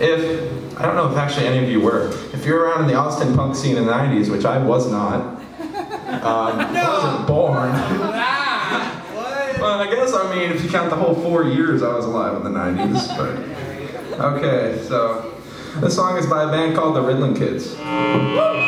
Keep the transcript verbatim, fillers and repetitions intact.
if, I don't know if actually any of you were, if you're around in the Austin punk scene in the nineties, which I was not, um, no. I wasn't born. Well, I guess, I mean, if you count the whole four years I was alive in the nineties, but, okay, so, this song is by a band called the Riddlin' Kids.